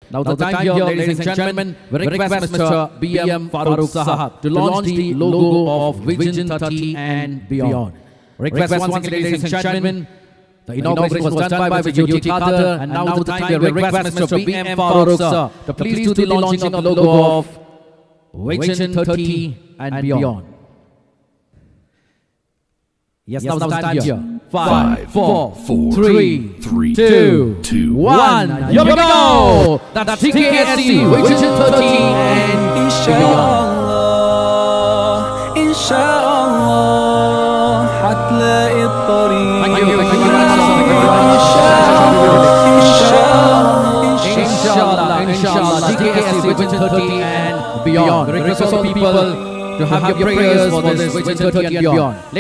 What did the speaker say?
Now the time here, ladies and gentlemen, we request Mr. BM Farooq Sahab to launch the logo of Vision 30 and Beyond. Request once again, ladies and gentlemen, the inauguration was done by Mr. UT Carter, and now the time here, we request Mr. BM Farooq sir to please do the launching of the logo of Vision 30 and Beyond. Yes, now the time here. 5, 4, 3, 2, 1. Here we go! That's DKSC Vision 30 and Beyond. Inshallah, حتلاقي الطريق. Thank you very much. Inshallah, DKSC Vision 30 and Beyond. We request all people to have your prayers for this Vision 30 and Beyond.